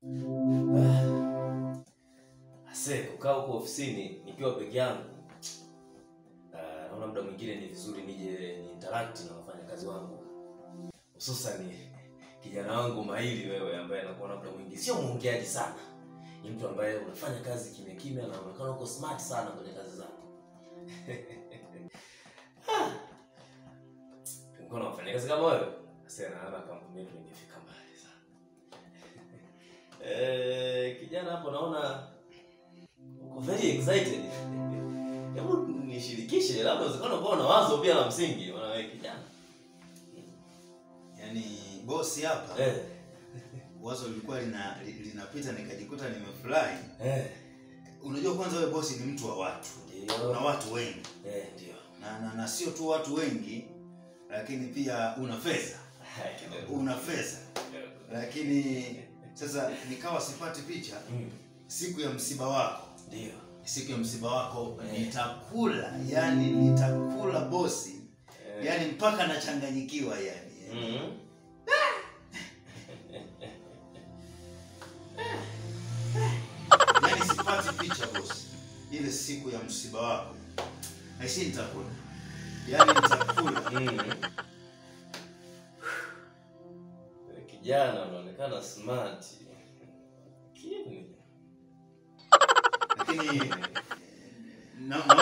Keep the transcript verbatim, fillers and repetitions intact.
Ase kukaa huko ofisini nikiwa peke yangu. Ah, naona muda mwingine ni vizuri nije ni interact na wafanyakazi wangu. Hususan kijana wangu mahiri wewe ambaye anakuwa na muda mwingi. Sio muongeaji sana. Ni mtu ambaye unafanya kazi kimya kimya na unaonekana uko smart sana kwenye kazi zako. Ah. Kuna wafanyakazi kama wewe. Sasa naona kampuni yetu ingefika mbali sana. Eh, kijana hapo naona uko very excited. Hebu nishirikishe, labda usikone uko na wazo pia la msingi, maana wewe kijana. Yaani bosi hapa. Eh. Wazo lilikuwa lina linapita nikajikuta nimefurahi. Eh. Unajua kwanza wewe bosi ni mtu wa watu. Ndio. Na watu wengi. Eh, ndio. Na na, na sio tu watu wengi, lakini pia una fedha. Una fedha. Lakini sasa nikawa sipati picha. Mm. Siku ya msiba wako. Ndio. Siku ya msiba wako eh, nitakula, yani nitakula bosi. Eh. Yani mpaka nachanganyikiwa yani. Mhm. Yani sipati picha bosi. Ile siku ya msiba wako. Haisi nitakula. Yani nitakula. Mhm. Kijana unaonekana smart. Kini. Lakini na